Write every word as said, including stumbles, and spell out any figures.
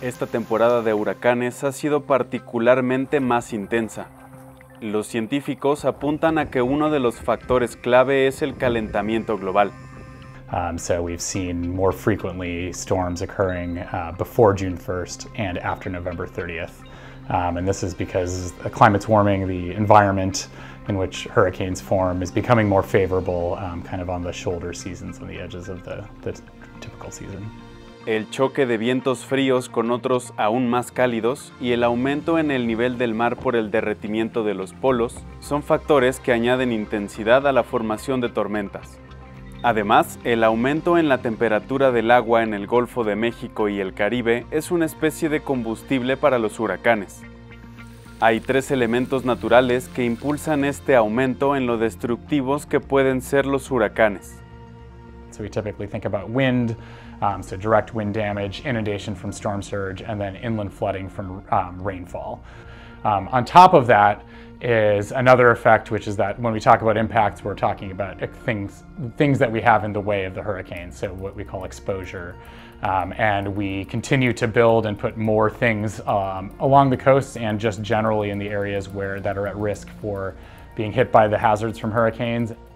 Esta temporada de huracanes ha sido particularmente más intensa. Los científicos apuntan a que uno de los factores clave es el calentamiento global. Um, so we've seen more frequently storms occurring uh, before June first and after November thirtieth. Um, and this is because the climate's warming, the environment in which hurricanes form is becoming more favorable, um, kind of on the shoulder seasons, on the edges of the, the typical season. El choque de vientos fríos con otros aún más cálidos y el aumento en el nivel del mar por el derretimiento de los polos son factores que añaden intensidad a la formación de tormentas. Además, el aumento en la temperatura del agua en el Golfo de México y el Caribe es una especie de combustible para los huracanes. Hay tres elementos naturales que impulsan este aumento en lo destructivos que pueden ser los huracanes. So we typically think about wind, um, so direct wind damage, inundation from storm surge, and then inland flooding from um, rainfall. Um, on top of that is another effect, which is that when we talk about impacts, we're talking about things, things that we have in the way of the hurricane, so what we call exposure. Um, and we continue to build and put more things um, along the coasts and just generally in the areas where that are at risk for being hit by the hazards from hurricanes.